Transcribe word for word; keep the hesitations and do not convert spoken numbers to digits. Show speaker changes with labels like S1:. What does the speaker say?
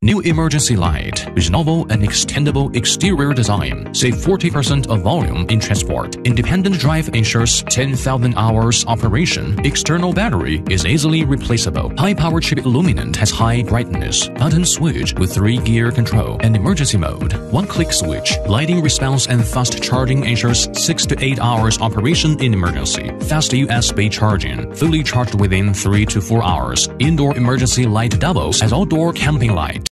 S1: New emergency light with novel and extendable exterior design. Save forty percent of volume in transport. Independent drive ensures ten thousand hours operation. External battery is easily replaceable. High-power chip illuminant has high brightness. Button switch with three-gear control and emergency mode. One-click switch. Lighting response and fast charging ensures six to eight hours operation in emergency. Fast U S B charging. Fully charged within three to four hours. Indoor emergency light doubles as outdoor camping light.